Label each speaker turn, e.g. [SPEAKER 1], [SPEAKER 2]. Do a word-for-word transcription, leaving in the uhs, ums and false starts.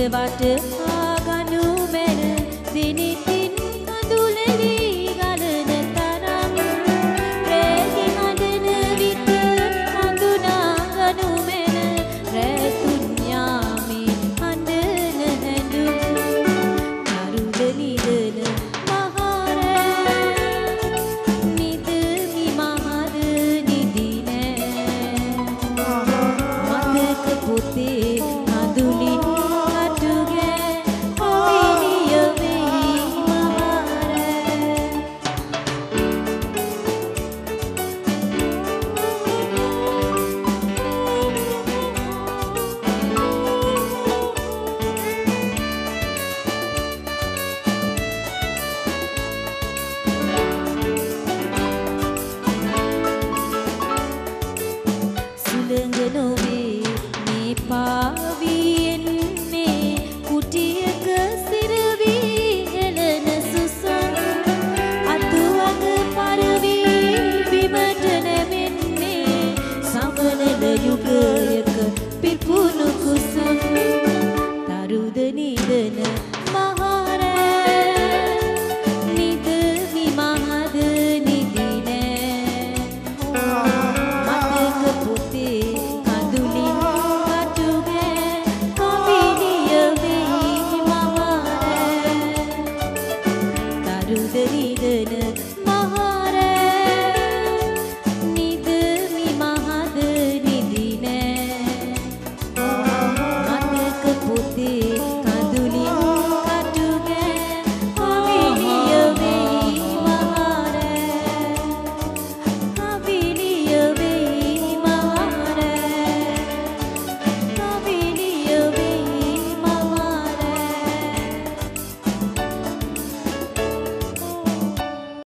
[SPEAKER 1] ඉරවට ආගනු මැන දිනිතින් කඳුලෙලි ගලන තරම් රැහි හඬන විට හඳුනාගනු මැන රැතුන් යාමේ හඬන හැඬුම් කරුද නිදන මහරෑ නිදමි මහද නිදි නෑ මතක පොතේ කඳුලින් යුගයක පිපුණු කුසුම් තරුද නිදන මහරෑ නිදමි මහද නිදි නෑ මතක පොතේ කඳුලින් කටුගෑ කවිලිය වෙයි මහරෑ තරුද නිදන the